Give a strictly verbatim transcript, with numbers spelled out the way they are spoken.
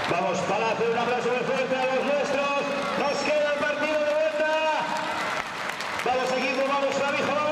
Vamos, Palacio, un aplauso muy fuerte a los nuestros. Nos queda el partido de vuelta. Vamos, equipo, vamos, Clavijo, vamos.